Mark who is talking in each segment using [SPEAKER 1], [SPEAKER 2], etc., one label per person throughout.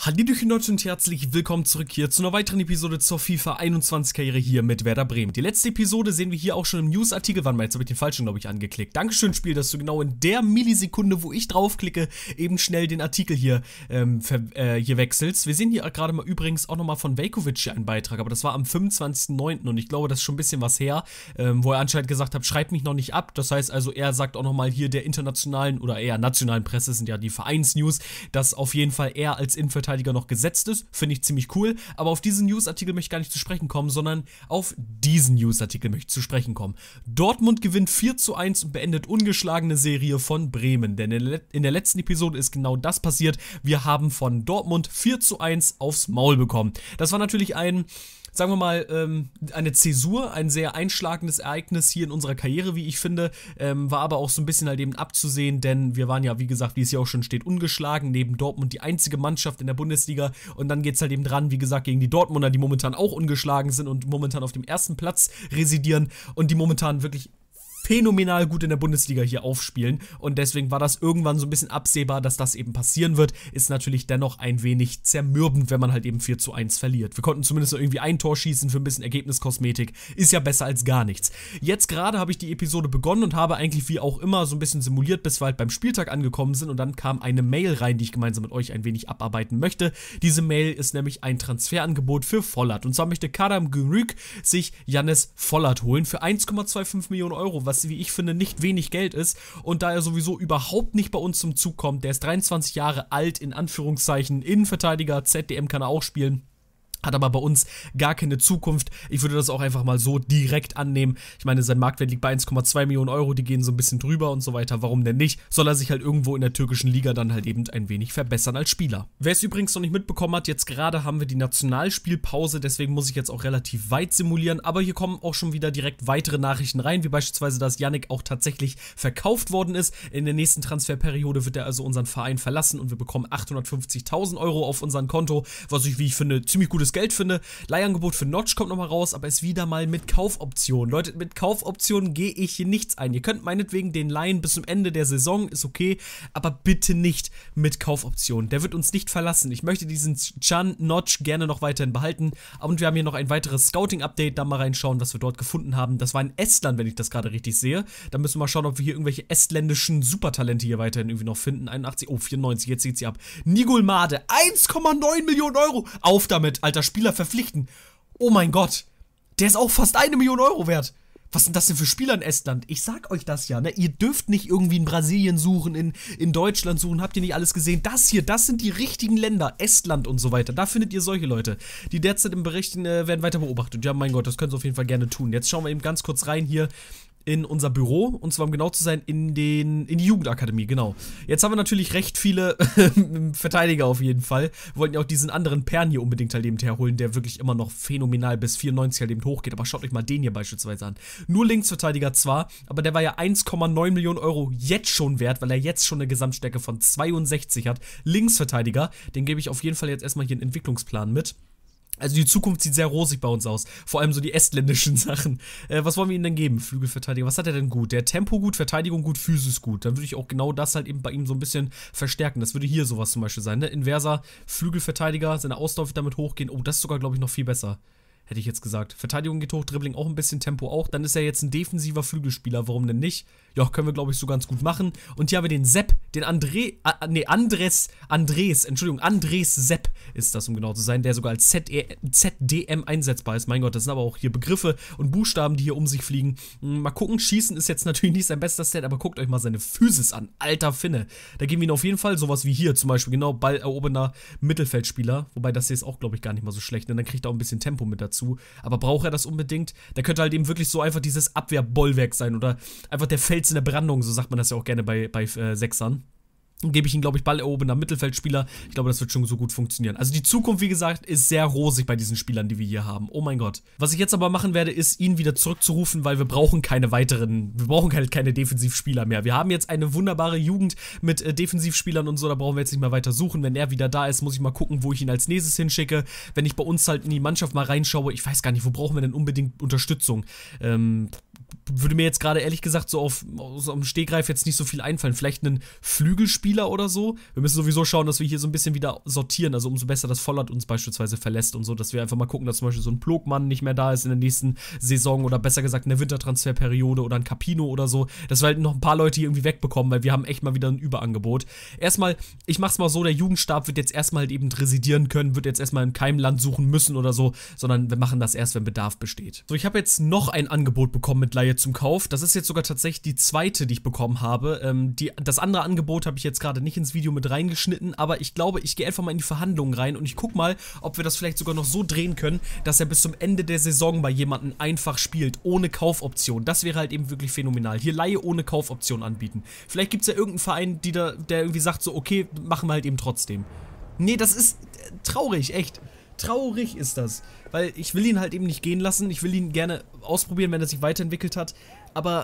[SPEAKER 1] Hallöchen Leute und herzlich willkommen zurück hier zu einer weiteren Episode zur FIFA 21 Karriere hier mit Werder Bremen. Die letzte Episode sehen wir hier auch schon im Newsartikel. Warte mal, jetzt habe ich den falschen, glaube ich, angeklickt. Dankeschön, Spiel, dass du genau in der Millisekunde, wo ich draufklicke, eben schnell den Artikel hier, hier wechselst. Wir sehen hier gerade mal übrigens auch nochmal von Veljković hier einen Beitrag, aber das war am 25.09. und ich glaube, das ist schon ein bisschen was her, wo er anscheinend gesagt hat, schreibt mich noch nicht ab. Das heißt also, er sagt auch nochmal hier der internationalen oder eher nationalen Presse, sind ja die Vereinsnews, dass auf jeden Fall er als Innenverteidiger noch gesetzt ist, finde ich ziemlich cool, aber auf diesen Newsartikel möchte ich gar nicht zu sprechen kommen, sondern auf diesen Newsartikel möchte ich zu sprechen kommen. Dortmund gewinnt 4:1 und beendet ungeschlagene Serie von Bremen, denn in der letzten Episode ist genau das passiert. Wir haben von Dortmund 4:1 aufs Maul bekommen. Das war natürlich sagen wir mal, eine Zäsur, ein sehr einschlagendes Ereignis hier in unserer Karriere, wie ich finde, war aber auch so ein bisschen halt eben abzusehen, denn wir waren ja, wie gesagt, wie es hier auch schon steht, ungeschlagen, neben Dortmund die einzige Mannschaft in der Bundesliga und dann geht es halt eben dran, wie gesagt, gegen die Dortmunder, die momentan auch ungeschlagen sind und momentan auf dem ersten Platz residieren und die momentan wirklich phänomenal gut in der Bundesliga hier aufspielen und deswegen war das irgendwann so ein bisschen absehbar, dass das eben passieren wird, ist natürlich dennoch ein wenig zermürbend, wenn man halt eben 4:1 verliert. Wir konnten zumindest irgendwie ein Tor schießen für ein bisschen Ergebniskosmetik, ist ja besser als gar nichts. Jetzt gerade habe ich die Episode begonnen und habe eigentlich wie auch immer so ein bisschen simuliert, bis wir halt beim Spieltag angekommen sind und dann kam eine Mail rein, die ich gemeinsam mit euch ein wenig abarbeiten möchte. Diese Mail ist nämlich ein Transferangebot für Vollert und zwar möchte Karagümrük sich Jannis Vollert holen für 1,25 Millionen Euro, was wie ich finde nicht wenig Geld ist und da er sowieso überhaupt nicht bei uns zum Zug kommt, der ist 23 Jahre alt, in Anführungszeichen, Innenverteidiger, ZDM kann er auch spielen. Hat aber bei uns gar keine Zukunft. Ich würde das auch einfach mal so direkt annehmen. Ich meine, sein Marktwert liegt bei 1,2 Millionen Euro, die gehen so ein bisschen drüber und so weiter. Warum denn nicht? Soll er sich halt irgendwo in der türkischen Liga dann halt eben ein wenig verbessern als Spieler. Wer es übrigens noch nicht mitbekommen hat, jetzt gerade haben wir die Nationalspielpause, deswegen muss ich jetzt auch relativ weit simulieren. Aber hier kommen auch schon wieder direkt weitere Nachrichten rein, wie beispielsweise, dass Yannick auch tatsächlich verkauft worden ist. In der nächsten Transferperiode wird er also unseren Verein verlassen und wir bekommen 850.000 Euro auf unserem Konto, was ich, wie ich finde, ziemlich gutes Geld finde. Leihangebot für Notch kommt nochmal raus, aber ist wieder mal mit Kaufoption. Leute, mit Kaufoptionen gehe ich hier nichts ein. Ihr könnt meinetwegen den leihen bis zum Ende der Saison, ist okay, aber bitte nicht mit Kaufoption. Der wird uns nicht verlassen. Ich möchte diesen Can Notch gerne noch weiterhin behalten. Und wir haben hier noch ein weiteres Scouting-Update, da mal reinschauen, was wir dort gefunden haben. Das war in Estland, wenn ich das gerade richtig sehe. Da müssen wir mal schauen, ob wir hier irgendwelche estländischen Supertalente hier weiterhin irgendwie noch finden. 81, oh 94, jetzt sieht sie ab. Nigul Made, 1,9 Millionen Euro. Auf damit, Alter, Spieler verpflichten. Oh mein Gott, der ist auch fast 1 Million Euro wert. Was sind das denn für Spieler in Estland? Ich sag euch das ja, ne? Ihr dürft nicht irgendwie in Brasilien suchen, in Deutschland suchen, habt ihr nicht alles gesehen? Das hier, das sind die richtigen Länder, Estland und so weiter. Da findet ihr solche Leute. Die derzeit im Bericht werden weiter beobachtet. Ja, mein Gott, das können sie auf jeden Fall gerne tun. Jetzt schauen wir eben ganz kurz rein hier in unser Büro, und zwar um genau zu sein, in die Jugendakademie, genau. Jetzt haben wir natürlich recht viele Verteidiger auf jeden Fall. Wir wollten ja auch diesen anderen Pern hier unbedingt halt eben herholen, der wirklich immer noch phänomenal bis 94 halt eben hochgeht, aber schaut euch mal den hier beispielsweise an. Nur Linksverteidiger zwar, aber der war ja 1,9 Millionen Euro jetzt schon wert, weil er jetzt schon eine Gesamtstärke von 62 hat. Linksverteidiger, den gebe ich auf jeden Fall jetzt erstmal hier einen Entwicklungsplan mit. Also die Zukunft sieht sehr rosig bei uns aus. Vor allem so die estländischen Sachen. Was wollen wir ihm denn geben? Flügelverteidiger. Was hat er denn gut? Der Tempo gut, Verteidigung gut, Physis gut. Dann würde ich auch genau das halt eben bei ihm so ein bisschen verstärken. Das würde hier sowas zum Beispiel sein, ne? Inverser, Flügelverteidiger, seine Ausdauer wird damit hochgehen. Oh, das ist sogar, glaube ich, noch viel besser. Hätte ich jetzt gesagt. Verteidigung geht hoch, Dribbling auch ein bisschen, Tempo auch. Dann ist er jetzt ein defensiver Flügelspieler. Warum denn nicht? Ja, können wir, glaube ich, so ganz gut machen. Und hier haben wir den Sepp, den Andres Sepp ist das, um genau zu sein, der sogar als ZDM einsetzbar ist. Mein Gott, das sind aber auch hier Begriffe und Buchstaben, die hier um sich fliegen. Mal gucken, Schießen ist jetzt natürlich nicht sein bester Stat, aber guckt euch mal seine Physis an. Alter Finne. Da geben wir ihn auf jeden Fall sowas wie hier, zum Beispiel, genau, ballerobernder Mittelfeldspieler. Wobei das hier ist auch, glaube ich, gar nicht mal so schlecht, denn dann kriegt er auch ein bisschen Tempo mit dazu. Aber braucht er das unbedingt? Da könnte halt eben wirklich so einfach dieses Abwehrbollwerk sein oder einfach der Fels in der Brandung, so sagt man das ja auch gerne bei Sechsern. Gebe ich ihn, glaube ich, ballerobernder Mittelfeldspieler. Ich glaube, das wird schon so gut funktionieren. Also die Zukunft, wie gesagt, ist sehr rosig bei diesen Spielern, die wir hier haben. Oh mein Gott. Was ich jetzt aber machen werde, ist, ihn wieder zurückzurufen, weil wir brauchen keine keine Defensivspieler mehr. Wir haben jetzt eine wunderbare Jugend mit Defensivspielern und so, da brauchen wir jetzt nicht mehr weiter suchen. Wenn er wieder da ist, muss ich mal gucken, wo ich ihn als nächstes hinschicke. Wenn ich bei uns halt in die Mannschaft mal reinschaue, ich weiß gar nicht, wo brauchen wir denn unbedingt Unterstützung? würde mir jetzt gerade ehrlich gesagt so auf dem Stegreif jetzt nicht so viel einfallen. Vielleicht einen Flügelspieler oder so. Wir müssen sowieso schauen, dass wir hier so ein bisschen wieder sortieren. Also umso besser, dass Vollert uns beispielsweise verlässt und so. Dass wir einfach mal gucken, dass zum Beispiel so ein Plogmann nicht mehr da ist in der nächsten Saison. Oder besser gesagt in der Wintertransferperiode oder ein Capino oder so. Dass wir halt noch ein paar Leute hier irgendwie wegbekommen, weil wir haben echt mal wieder ein Überangebot. Erstmal, ich mach's mal so, der Jugendstab wird jetzt erstmal halt eben residieren können, wird jetzt erstmal in keinem Land suchen müssen oder so, sondern wir machen das erst, wenn Bedarf besteht. So, ich habe jetzt noch ein Angebot bekommen mit Leihe zum Kauf. Das ist jetzt sogar tatsächlich die zweite, die ich bekommen habe. Das andere Angebot habe ich jetzt gerade nicht ins Video mit reingeschnitten, aber ich glaube, ich gehe einfach mal in die Verhandlungen rein und ich gucke mal, ob wir das vielleicht sogar noch so drehen können, dass er bis zum Ende der Saison bei jemandem einfach spielt, ohne Kaufoption. Das wäre halt eben wirklich phänomenal. Hier Leihe ohne Kaufoption anbieten. Vielleicht gibt es ja irgendeinen Verein, der irgendwie sagt so, okay, machen wir halt eben trotzdem. Nee, das ist traurig, echt. Traurig ist das, weil ich will ihn halt eben nicht gehen lassen, ich will ihn gerne ausprobieren, wenn er sich weiterentwickelt hat, aber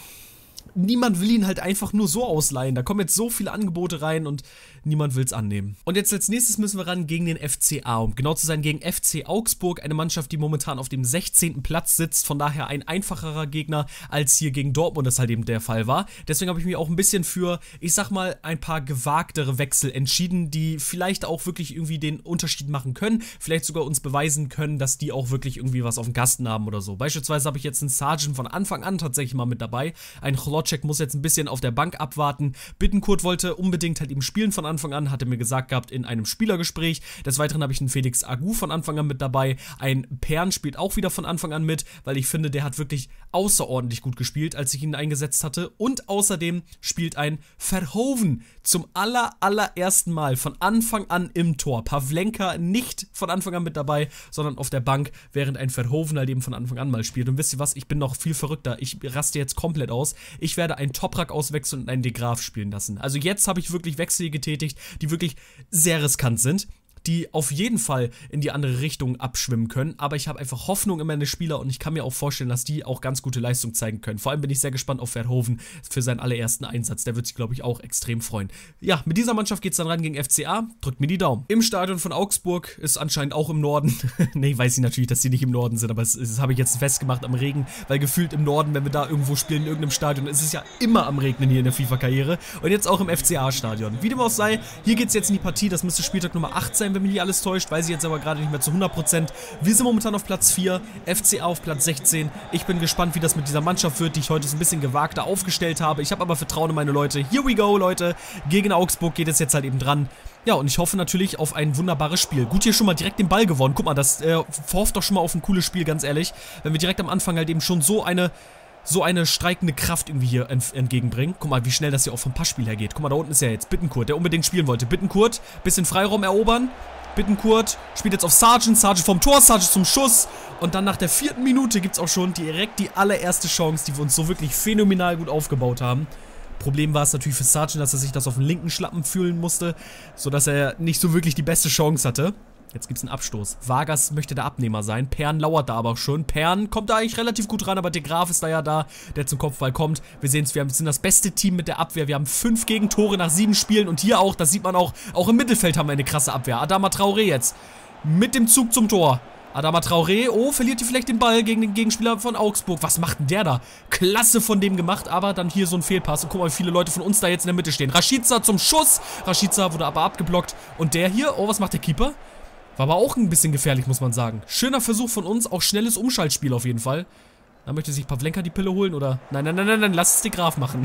[SPEAKER 1] niemand will ihn halt einfach nur so ausleihen. Da kommen jetzt so viele Angebote rein und niemand will es annehmen. Und jetzt als nächstes müssen wir ran gegen den FCA. Um genau zu sein, gegen FC Augsburg. Eine Mannschaft, die momentan auf dem 16. Platz sitzt. Von daher ein einfacherer Gegner, als hier gegen Dortmund das halt eben der Fall war. Deswegen habe ich mich auch ein bisschen für, ich sag mal, ein paar gewagtere Wechsel entschieden, die vielleicht auch wirklich irgendwie den Unterschied machen können. Vielleicht sogar uns beweisen können, dass die auch wirklich irgendwie was auf dem Kasten haben oder so. Beispielsweise habe ich jetzt einen Sargent von Anfang an tatsächlich mal mit dabei. Ein Chlocek muss jetzt ein bisschen auf der Bank abwarten. Bittencourt wollte unbedingt halt eben spielen von Anfang an, hatte mir gesagt gehabt in einem Spielergespräch. Des Weiteren habe ich einen Felix Agu von Anfang an mit dabei. Ein Pern spielt auch wieder von Anfang an mit, weil ich finde, der hat wirklich außerordentlich gut gespielt, als ich ihn eingesetzt hatte. Und außerdem spielt ein Verhoeven zum allerersten Mal von Anfang an im Tor. Pavlenka nicht von Anfang an mit dabei, sondern auf der Bank, während ein Verhoeven halt eben von Anfang an mal spielt. Und wisst ihr was, ich bin noch viel verrückter. Ich raste jetzt komplett aus. Ich werde einen Toprak auswechseln und einen De Graaf spielen lassen. Also jetzt habe ich wirklich Wechsel getätigt, die wirklich sehr riskant sind, die auf jeden Fall in die andere Richtung abschwimmen können, aber ich habe einfach Hoffnung in meine Spieler und ich kann mir auch vorstellen, dass die auch ganz gute Leistung zeigen können. Vor allem bin ich sehr gespannt auf Verhoeven für seinen allerersten Einsatz, der wird sich, glaube ich, auch extrem freuen. Ja, mit dieser Mannschaft geht es dann ran gegen FCA, drückt mir die Daumen. Im Stadion von Augsburg ist anscheinend auch im Norden, nee, weiß ich natürlich, dass die nicht im Norden sind, aber das habe ich jetzt festgemacht am Regen, weil gefühlt im Norden, wenn wir da irgendwo spielen, in irgendeinem Stadion, ist es ja immer am Regnen hier in der FIFA-Karriere und jetzt auch im FCA-Stadion. Wie dem auch sei, hier geht es jetzt in die Partie, das müsste Spieltag Nummer 8 sein, wenn mich nicht alles täuscht, weiß ich jetzt aber gerade nicht mehr zu 100%. Wir sind momentan auf Platz 4, FCA auf Platz 16. Ich bin gespannt, wie das mit dieser Mannschaft wird, die ich heute so ein bisschen gewagter aufgestellt habe. Ich habe aber Vertrauen in meine Leute. Here we go, Leute. Gegen Augsburg geht es jetzt halt eben dran. Ja, und ich hoffe natürlich auf ein wunderbares Spiel. Gut, hier schon mal direkt den Ball gewonnen. Guck mal, das verhofft doch schon mal auf ein cooles Spiel, ganz ehrlich. Wenn wir direkt am Anfang halt eben schon so eine streikende Kraft irgendwie hier entgegenbringen. Guck mal, wie schnell das hier auch vom Passspiel her geht. Guck mal, da unten ist ja jetzt Bittencourt, der unbedingt spielen wollte. Bittencourt, bisschen Freiraum erobern. Bittencourt spielt jetzt auf Sargent, Sargent vom Tor, Sargent zum Schuss. Und dann nach der 4. Minute gibt es auch schon direkt die allererste Chance, die wir uns so wirklich phänomenal gut aufgebaut haben. Problem war es natürlich für Sargent, dass er sich das auf den linken Schlappen fühlen musste, sodass er nicht so wirklich die beste Chance hatte. Jetzt gibt es einen Abstoß. Vargas möchte der Abnehmer sein. Pern lauert da aber auch schon. Pern kommt da eigentlich relativ gut ran, aber De Graaf ist da ja da, der zum Kopfball kommt. Wir sehen es, wir sind das beste Team mit der Abwehr. Wir haben 5 Gegentore nach 7 Spielen und hier auch, das sieht man auch im Mittelfeld haben wir eine krasse Abwehr. Adama Traoré jetzt mit dem Zug zum Tor. Adama Traoré, oh, verliert hier vielleicht den Ball gegen den Gegenspieler von Augsburg. Was macht denn der da? Klasse von dem gemacht, aber dann hier so ein Fehlpass. Und guck mal, wie viele Leute von uns da jetzt in der Mitte stehen. Rashica zum Schuss. Rashica wurde aber abgeblockt. Und der hier, oh, was macht der Keeper? War aber auch ein bisschen gefährlich, muss man sagen. Schöner Versuch von uns, auch schnelles Umschaltspiel auf jeden Fall. Da möchte sich Pavlenka die Pille holen, oder? Nein, lass es De Graaf machen.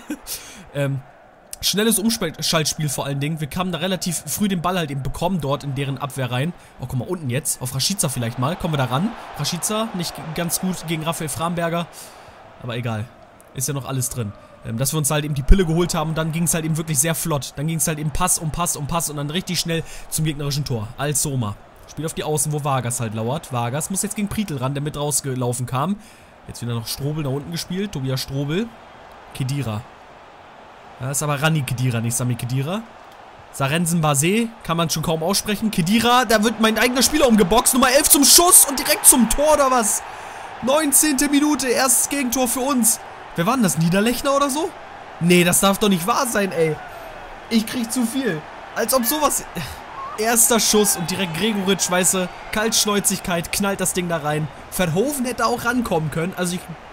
[SPEAKER 1] Schnelles Umschaltspiel vor allen Dingen. Wir kamen da relativ früh den Ball halt eben bekommen, dort in deren Abwehr rein. Oh, guck mal, unten jetzt. Auf Rashica vielleicht mal. Kommen wir da ran. Rashica, nicht ganz gut gegen Raphael Framberger. Aber egal. Ist ja noch alles drin. Dass wir uns halt eben die Pille geholt haben und dann ging es halt eben wirklich sehr flott. Dann ging es halt eben Pass und dann richtig schnell zum gegnerischen Tor. Als Soma. Spielt auf die Außen, wo Vargas halt lauert. Vargas muss jetzt gegen Prietl ran, der mit rausgelaufen kam. Jetzt wieder noch Strobel nach unten gespielt. Tobias Strobel. Khedira. Das ist aber Rani Khedira, nicht Sami Khedira. Sarensen Basé, kann man schon kaum aussprechen. Khedira, da wird mein eigener Spieler umgeboxt. Nummer 11 zum Schuss und direkt zum Tor oder was? 19. Minute, erstes Gegentor für uns. Wer war denn das? Niederlechner oder so? Nee, das darf doch nicht wahr sein, ey. Ich krieg zu viel. Als ob sowas... Erster Schuss und direkt Gregoritsch, weißt du, Kaltschnäuzigkeit, knallt das Ding da rein. Verhoeven hätte auch rankommen können. Also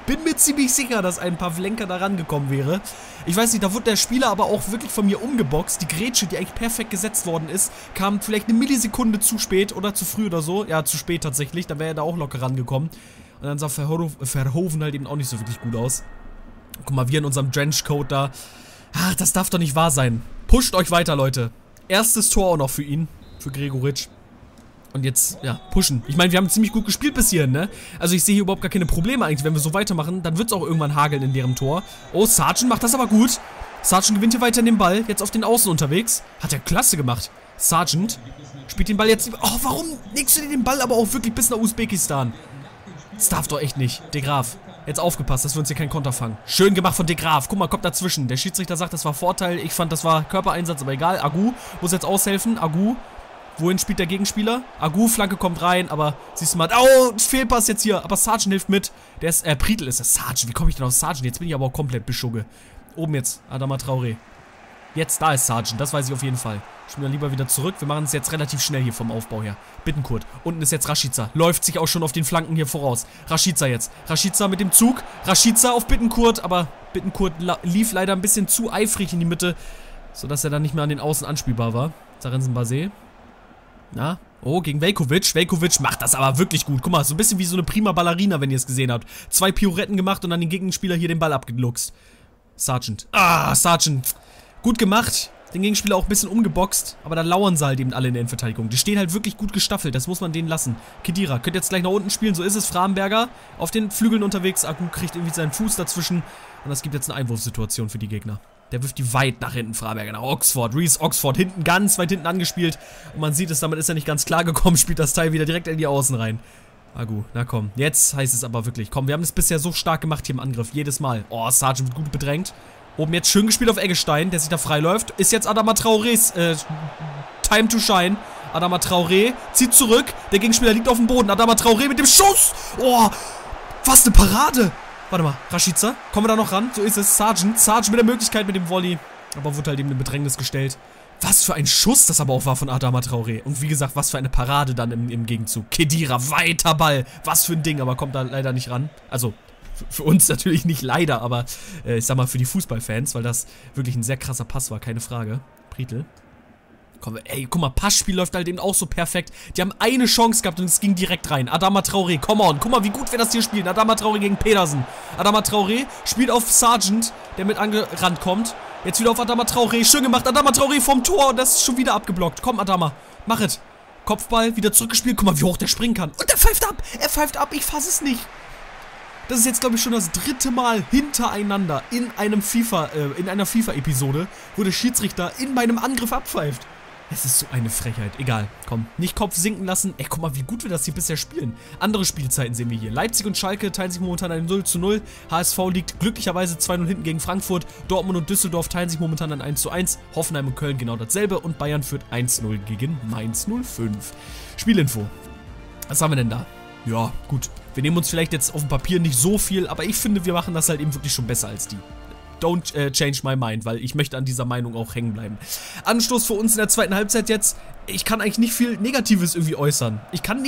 [SPEAKER 1] bin mir ziemlich sicher, dass ein Pavlenka da rangekommen wäre. Ich weiß nicht, da wurde der Spieler aber auch wirklich von mir umgeboxt. Die Grätsche, die eigentlich perfekt gesetzt worden ist, kam vielleicht eine Millisekunde zu spät oder zu früh oder so. Ja, zu spät tatsächlich, da wäre er da auch locker rangekommen. Und dann sah Verhoeven halt eben auch nicht so wirklich gut aus. Guck mal, wir in unserem Drenchcoat da. Ach, das darf doch nicht wahr sein. Pusht euch weiter, Leute. Erstes Tor auch noch für ihn, für Gregoritsch. Und jetzt, ja, pushen. Ich meine, wir haben ziemlich gut gespielt bis hierhin, ne? Also ich sehe hier überhaupt gar keine Probleme eigentlich. Wenn wir so weitermachen, dann wird es auch irgendwann hageln in deren Tor. Oh, Sargent macht das aber gut. Sargent gewinnt hier weiter den Ball. Jetzt auf den Außen unterwegs. Hat er klasse gemacht. Sargent spielt den Ball jetzt... Oh, warum legst du dir den Ball aber auch wirklich bis nach Usbekistan? Das darf doch echt nicht. De Graaf. Jetzt aufgepasst, dass wir uns hier keinen Konter fangen. Schön gemacht von De Graaf. Guck mal, kommt dazwischen. Der Schiedsrichter sagt, das war Vorteil. Ich fand, das war Körpereinsatz, aber egal. Agu muss jetzt aushelfen. Agu. Wohin spielt der Gegenspieler? Agu, Flanke kommt rein, aber siehst du mal. Oh, Fehlpass jetzt hier. Aber Sargent hilft mit. Der ist, Prietl ist das. Sargent, wie komme ich denn auf Sargent? Jetzt bin ich aber auch komplett beschugge. Oben jetzt, Adama Traoré. Jetzt, da ist Sargent, das weiß ich auf jeden Fall. Spielen wir lieber wieder zurück. Wir machen es jetzt relativ schnell hier vom Aufbau her. Bittencourt. Unten ist jetzt Rashica. Läuft sich auch schon auf den Flanken hier voraus. Rashica jetzt. Rashica mit dem Zug. Rashica auf Bittencourt, aber Bittencourt lief leider ein bisschen zu eifrig in die Mitte, sodass er dann nicht mehr an den Außen anspielbar war. Sarensen Basé. Na? Oh, gegen Veljkovic. Veljkovic macht das aber wirklich gut. Guck mal, so ein bisschen wie so eine prima Ballerina, wenn ihr es gesehen habt. 2 Pirouetten gemacht und dann den Gegenspieler hier den Ball abgeluchst. Sargent. Ah, Sargent. Gut gemacht. Den Gegenspieler auch ein bisschen umgeboxt. Aber da lauern sie halt eben alle in der Innenverteidigung. Die stehen halt wirklich gut gestaffelt. Das muss man denen lassen. Khedira könnt jetzt gleich nach unten spielen. So ist es. Framberger auf den Flügeln unterwegs. Agu kriegt irgendwie seinen Fuß dazwischen. Und das gibt jetzt eine Einwurfsituation für die Gegner. Der wirft die weit nach hinten, Framberger, nach Oxford. Reece Oxford hinten, ganz weit hinten angespielt. Und man sieht es, damit ist er nicht ganz klar gekommen. Spielt das Teil wieder direkt in die Außen rein. Agu, na komm. Jetzt heißt es aber wirklich. Komm, wir haben es bisher so stark gemacht hier im Angriff. Jedes Mal. Oh, Sargent wird gut bedrängt. Oben jetzt schön gespielt auf Eggestein, der sich da freiläuft. Ist jetzt Adama Traorés Time to shine. Adama Traoré zieht zurück. Der Gegenspieler liegt auf dem Boden. Adama Traoré mit dem Schuss. Oh, was eine Parade. Warte mal, Rashica, kommen wir da noch ran? So ist es, Sargent mit der Möglichkeit mit dem Volley. Aber wurde halt eben in Bedrängnis gestellt. Was für ein Schuss das aber auch war von Adama Traoré. Und wie gesagt, was für eine Parade dann im Gegenzug. Khedira, weiter Ball. Was für ein Ding, aber kommt da leider nicht ran. Also, für uns natürlich nicht leider, aber ich sag mal für die Fußballfans, weil das wirklich ein sehr krasser Pass war, keine Frage. Prietl. Komm, ey, guck mal, Passspiel läuft halt eben auch so perfekt. Die haben eine Chance gehabt und es ging direkt rein. Adama Traoré, come on. Guck mal, wie gut wir das hier spielen. Adama Traoré gegen Pedersen. Adama Traoré spielt auf Sargent, der mit angerannt kommt. Jetzt wieder auf Adama Traoré. Schön gemacht. Adama Traoré vom Tor und das ist schon wieder abgeblockt. Komm, Adama, mach es. Kopfball, wieder zurückgespielt. Guck mal, wie hoch der springen kann. Und er pfeift ab. Er pfeift ab. Ich fasse es nicht. Das ist jetzt, glaube ich, schon das 3. Mal hintereinander in einer FIFA-Episode, wo der Schiedsrichter in meinem Angriff abpfeift. Es ist so eine Frechheit. Egal, komm. Nicht Kopf sinken lassen. Ey, guck mal, wie gut wir das hier bisher spielen. Andere Spielzeiten sehen wir hier. Leipzig und Schalke teilen sich momentan ein 0:0. HSV liegt glücklicherweise 2:0 hinten gegen Frankfurt. Dortmund und Düsseldorf teilen sich momentan ein 1:1. Hoffenheim und Köln genau dasselbe. Und Bayern führt 1:0 gegen Mainz 05. Spielinfo. Was haben wir denn da? Ja, gut. Wir nehmen uns vielleicht jetzt auf dem Papier nicht so viel, aber ich finde, wir machen das halt eben wirklich schon besser als die. Don't change my mind, weil ich möchte an dieser Meinung auch hängen bleiben. Anstoß für uns in der zweiten Halbzeit jetzt. Ich kann eigentlich nicht viel Negatives irgendwie äußern.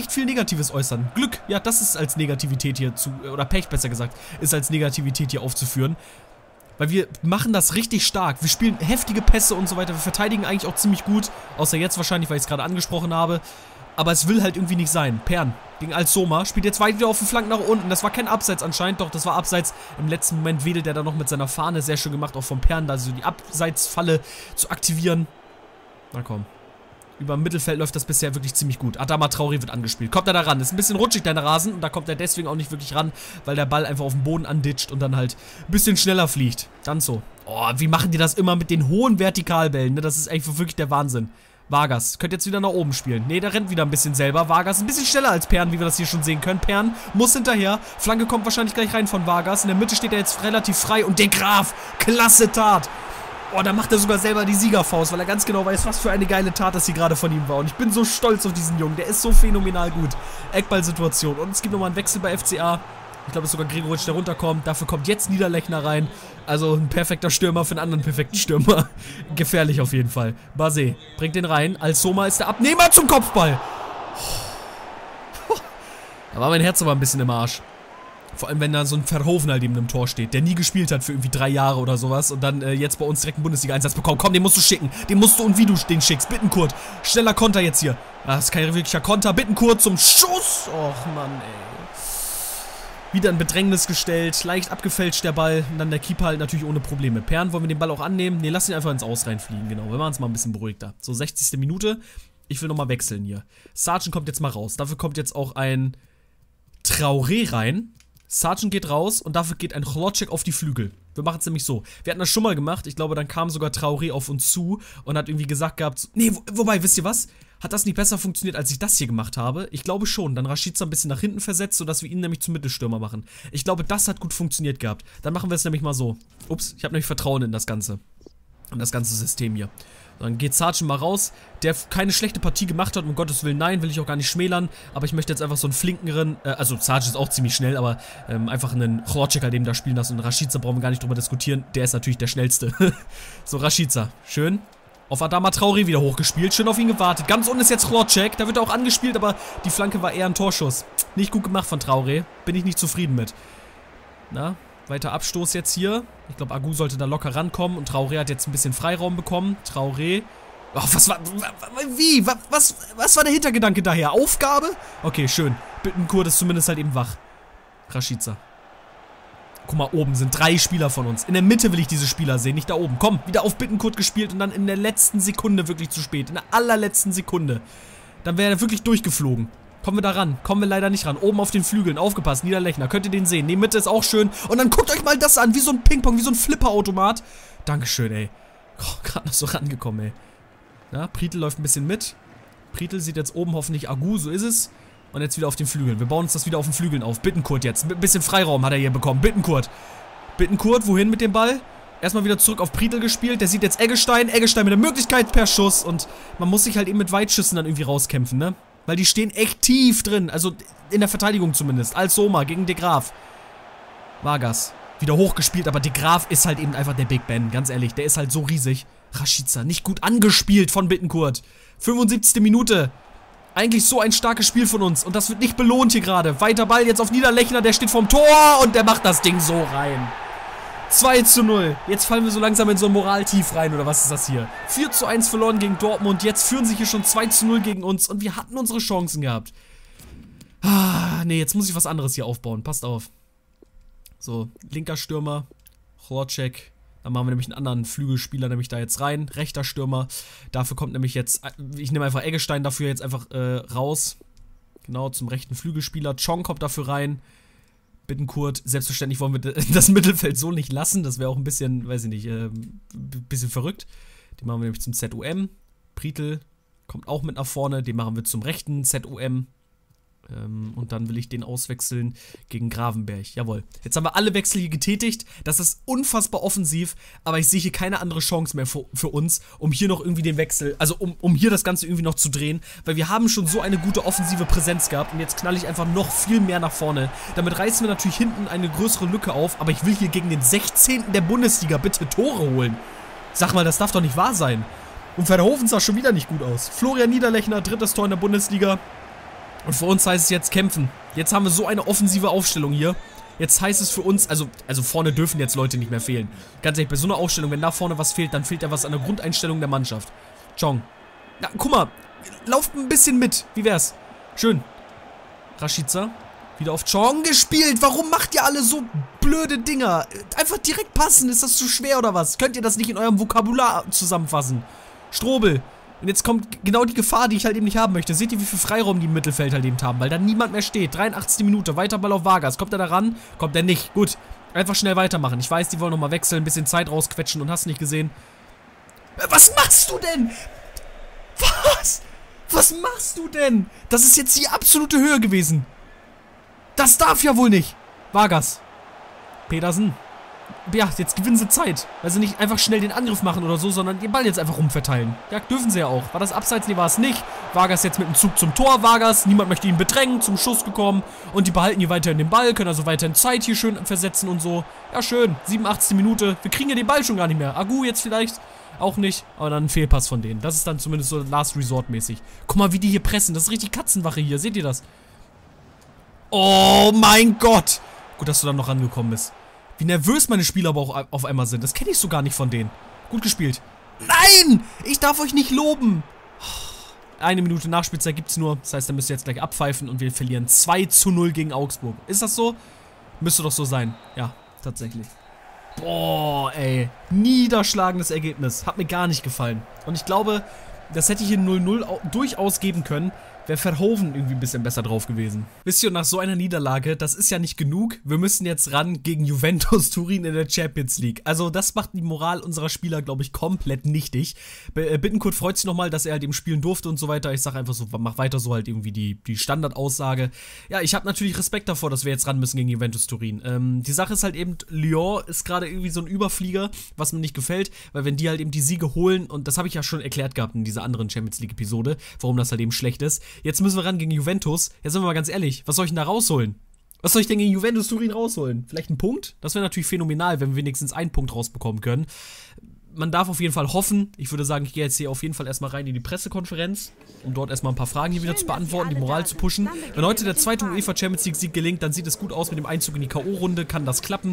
[SPEAKER 1] Glück, ja, das ist als Negativität hier oder Pech besser gesagt, ist als Negativität hier aufzuführen. Weil wir machen das richtig stark. Wir spielen heftige Pässe und so weiter. Wir verteidigen eigentlich auch ziemlich gut. Außer jetzt wahrscheinlich, weil ich es gerade angesprochen habe. Aber es will halt irgendwie nicht sein. Pern gegen Alsoma spielt jetzt weit wieder auf den Flanken nach unten. Das war kein Abseits anscheinend. Doch, das war Abseits. Im letzten Moment wedelt er da noch mit seiner Fahne. Sehr schön gemacht, auch vom Pern, da so die Abseitsfalle zu aktivieren. Na komm. Über dem Mittelfeld läuft das bisher wirklich ziemlich gut. Adama Traoré wird angespielt. Kommt er da ran? Ist ein bisschen rutschig, der Rasen. Und da kommt er deswegen auch nicht wirklich ran, weil der Ball einfach auf den Boden anditscht und dann halt ein bisschen schneller fliegt. Dann so. Oh, wie machen die das immer mit den hohen Vertikalbällen? Ne? Das ist eigentlich wirklich der Wahnsinn. Vargas könnte jetzt wieder nach oben spielen. Ne, der rennt wieder ein bisschen selber. Vargas ein bisschen schneller als Pern, wie wir das hier schon sehen können. Pern muss hinterher. Flanke kommt wahrscheinlich gleich rein von Vargas. In der Mitte steht er jetzt relativ frei. Und De Graaf, klasse Tat. Oh, da macht er sogar selber die Siegerfaust, weil er ganz genau weiß, was für eine geile Tat das hier gerade von ihm war. Und ich bin so stolz auf diesen Jungen. Der ist so phänomenal gut. Eckballsituation. Und es gibt nochmal einen Wechsel bei FCA. Ich glaube, es ist sogar Gregoritsch, der runterkommt. Dafür kommt jetzt Niederlechner rein. Also ein perfekter Stürmer für einen anderen perfekten Stürmer. Gefährlich auf jeden Fall. Basé bringt den rein. Alsoma ist der Abnehmer zum Kopfball. Da war mein Herz aber ein bisschen im Arsch. Vor allem, wenn da so ein Verhoeven halt neben einem Tor steht, der nie gespielt hat für irgendwie 3 Jahre oder sowas und dann jetzt bei uns direkt einen Bundesliga-Einsatz bekommt. Komm, den musst du schicken. Den musst du und wie du den schickst. Bittenkurt. Schneller Konter jetzt hier. Das ist kein wirklicher Konter. Bittenkurt zum Schuss. Och, Mann, ey. Wieder in Bedrängnis gestellt. Leicht abgefälscht der Ball. Und dann der Keeper halt natürlich ohne Probleme. Perren, wollen wir den Ball auch annehmen? Ne, lass ihn einfach ins Aus reinfliegen. Genau, wir machen es mal ein bisschen beruhigter. So, 60. Minute. Ich will nochmal wechseln hier. Sargent kommt jetzt mal raus. Dafür kommt jetzt auch ein Traoré rein. Sargent geht raus und dafür geht ein Chlorczyk auf die Flügel. Wir machen es nämlich so. Wir hatten das schon mal gemacht. Ich glaube, dann kam sogar Traoré auf uns zu und hat irgendwie gesagt gehabt, nee, wobei, wisst ihr was? Hat das nicht besser funktioniert, als ich das hier gemacht habe? Ich glaube schon. Dann Rashica ein bisschen nach hinten versetzt, sodass wir ihn nämlich zum Mittelstürmer machen. Ich glaube, das hat gut funktioniert gehabt. Dann machen wir es nämlich mal so. Ups, ich habe nämlich Vertrauen in das Ganze. In das ganze System hier. Dann geht Sargent mal raus, der keine schlechte Partie gemacht hat, um Gottes Willen, nein, will ich auch gar nicht schmälern, aber ich möchte jetzt einfach so einen flinkeren, also Sargent ist auch ziemlich schnell, aber einfach einen Chlorczyk halt eben da spielen lassen und Rashica brauchen wir gar nicht drüber diskutieren, der ist natürlich der schnellste. So, Rashica, schön. Auf Adama Traoré wieder hochgespielt, schön auf ihn gewartet. Ganz unten ist jetzt Chlorczyk, da wird er auch angespielt, aber die Flanke war eher ein Torschuss. Nicht gut gemacht von Traoré, bin ich nicht zufrieden mit. Na? Weiter Abstoß jetzt hier. Ich glaube, Agu sollte da locker rankommen. Und Traoré hat jetzt ein bisschen Freiraum bekommen. Traoré. Oh, was war... Wie? Was war der Hintergedanke daher? Aufgabe? Okay, schön. Bittenkurt ist zumindest halt eben wach. Rashica. Guck mal, oben sind 3 Spieler von uns. In der Mitte will ich diese Spieler sehen, nicht da oben. Komm, wieder auf Bittenkurt gespielt und dann in der letzten Sekunde wirklich zu spät. In der allerletzten Sekunde. Dann wäre er wirklich durchgeflogen. Kommen wir da ran? Kommen wir leider nicht ran. Oben auf den Flügeln. Aufgepasst. Niederlechner. Könnt ihr den sehen? Die Mitte ist auch schön. Und dann guckt euch mal das an. Wie so ein Ping-Pong. Wie so ein Flipperautomat. Dankeschön, ey. Oh, gerade noch so rangekommen, ey. Ja, Prietl läuft ein bisschen mit. Prietl sieht jetzt oben hoffentlich Agu. So ist es. Und jetzt wieder auf den Flügeln. Wir bauen uns das wieder auf den Flügeln auf. Bittenkurt jetzt. Ein bisschen Freiraum hat er hier bekommen. Bittenkurt. Bittenkurt, wohin mit dem Ball? Erstmal wieder zurück auf Prietl gespielt. Der sieht jetzt Eggestein. Eggestein mit der Möglichkeit per Schuss. Und man muss sich halt eben mit Weitschüssen dann irgendwie rauskämpfen, ne? Weil die stehen echt tief drin. Also in der Verteidigung zumindest. Als Soma gegen De Graaf. Vargas. Wieder hochgespielt, aber De Graaf ist halt eben einfach der Big Ben. Ganz ehrlich, der ist halt so riesig. Rashica, nicht gut angespielt von Bittenkurt. 75. Minute. Eigentlich so ein starkes Spiel von uns. Und das wird nicht belohnt hier gerade. Weiter Ball jetzt auf Niederlechner. Der steht vorm Tor und der macht das Ding so rein. 2:0. Jetzt fallen wir so langsam in so ein Moraltief rein, oder was ist das hier? 4:1 verloren gegen Dortmund. Jetzt führen sie hier schon 2:0 gegen uns. Und wir hatten unsere Chancen gehabt. Ah, nee, jetzt muss ich was anderes hier aufbauen. Passt auf. So, linker Stürmer. Chlorczyk. Dann machen wir nämlich einen anderen Flügelspieler nämlich da jetzt rein. Rechter Stürmer. Dafür kommt nämlich jetzt, ich nehme einfach Eggestein dafür jetzt einfach raus. Genau, zum rechten Flügelspieler. Chong kommt dafür rein. Bittenkurt, selbstverständlich wollen wir das Mittelfeld so nicht lassen. Das wäre auch ein bisschen, weiß ich nicht, bisschen verrückt. Den machen wir nämlich zum ZUM. Prietl kommt auch mit nach vorne. Den machen wir zum rechten ZUM. Und dann will ich den auswechseln gegen Gravenberg. Jawohl. Jetzt haben wir alle Wechsel hier getätigt. Das ist unfassbar offensiv. Aber ich sehe hier keine andere Chance mehr für uns, um hier noch irgendwie den Wechsel, also um hier das Ganze irgendwie noch zu drehen. Weil wir haben schon so eine gute offensive Präsenz gehabt. Und jetzt knall ich einfach noch viel mehr nach vorne. Damit reißen wir natürlich hinten eine größere Lücke auf. Aber ich will hier gegen den 16. der Bundesliga bitte Tore holen. Sag mal, das darf doch nicht wahr sein. Und Verhoeven sah schon wieder nicht gut aus. Florian Niederlechner, 3. Tor in der Bundesliga. Und für uns heißt es jetzt kämpfen. Jetzt haben wir so eine offensive Aufstellung hier. Jetzt heißt es für uns, also vorne dürfen jetzt Leute nicht mehr fehlen. Ganz ehrlich, bei so einer Aufstellung, wenn da vorne was fehlt, dann fehlt ja was an der Grundeinstellung der Mannschaft. Chong. Na, guck mal. Lauft ein bisschen mit. Wie wär's? Schön. Rashica. Wieder auf Chong gespielt. Warum macht ihr alle so blöde Dinger? Einfach direkt passen. Ist das zu schwer oder was? Könnt ihr das nicht in eurem Vokabular zusammenfassen? Strobel. Und jetzt kommt genau die Gefahr, die ich halt eben nicht haben möchte. Seht ihr, wie viel Freiraum die im Mittelfeld halt eben haben, weil da niemand mehr steht. 83. Minute, weiter Ball auf Vargas. Kommt er da ran? Kommt er nicht. Gut, einfach schnell weitermachen. Ich weiß, die wollen nochmal wechseln, ein bisschen Zeit rausquetschen und hast nicht gesehen. Was machst du denn? Was? Was machst du denn? Das ist jetzt die absolute Höhe gewesen. Das darf ja wohl nicht. Vargas. Pedersen. Ja, jetzt gewinnen sie Zeit. Weil sie nicht einfach schnell den Angriff machen oder so, sondern den Ball jetzt einfach rumverteilen. Ja, dürfen sie ja auch. War das abseits? Nee, war es nicht. Vargas jetzt mit dem Zug zum Tor. Vargas, niemand möchte ihn bedrängen, zum Schuss gekommen. Und die behalten hier weiterhin den Ball, können also weiterhin Zeit hier schön versetzen und so. Ja, schön. 87. Minute. Wir kriegen ja den Ball schon gar nicht mehr. Agu jetzt vielleicht auch nicht. Aber dann ein Fehlpass von denen. Das ist dann zumindest so Last Resort mäßig. Guck mal, wie die hier pressen. Das ist richtig Katzenwache hier. Seht ihr das? Oh mein Gott. Gut, dass du dann noch rangekommen bist. Wie nervös meine Spieler aber auch auf einmal sind. Das kenne ich so gar nicht von denen. Gut gespielt. Nein! Ich darf euch nicht loben! 1 Minute Nachspielzeit gibt es nur. Das heißt, da müsst ihr jetzt gleich abpfeifen und wir verlieren 2:0 gegen Augsburg. Ist das so? Müsste doch so sein. Ja, tatsächlich. Boah, ey. Niederschlagendes Ergebnis. Hat mir gar nicht gefallen. Und ich glaube, das hätte ich hier 0:0 durchaus geben können. Wäre Verhoeven irgendwie ein bisschen besser drauf gewesen. Wisst ihr, nach so einer Niederlage, das ist ja nicht genug. Wir müssen jetzt ran gegen Juventus Turin in der Champions League. Also das macht die Moral unserer Spieler, glaube ich, komplett nichtig. Bittencourt freut sich nochmal, dass er halt eben spielen durfte und so weiter. Ich sage einfach so, mach weiter so halt irgendwie die Standardaussage. Ja, ich habe natürlich Respekt davor, dass wir jetzt ran müssen gegen Juventus Turin. Die Sache ist halt eben, Lyon ist gerade irgendwie so ein Überflieger, was mir nicht gefällt, weil wenn die halt eben die Siege holen, und das habe ich ja schon erklärt gehabt in dieser anderen Champions League Episode, warum das halt eben schlecht ist. Jetzt müssen wir ran gegen Juventus. Jetzt sind wir mal ganz ehrlich, was soll ich denn da rausholen? Was soll ich denn gegen Juventus Turin rausholen? Vielleicht einen Punkt? Das wäre natürlich phänomenal, wenn wir wenigstens einen Punkt rausbekommen können. Man darf auf jeden Fall hoffen. Ich würde sagen, ich gehe jetzt hier auf jeden Fall erstmal rein in die Pressekonferenz, um dort erstmal ein paar Fragen hier wieder zu beantworten, die Moral zu pushen. Wenn heute der zweite UEFA Champions League Sieg gelingt, dann sieht es gut aus mit dem Einzug in die K.O.-Runde. Kann das klappen?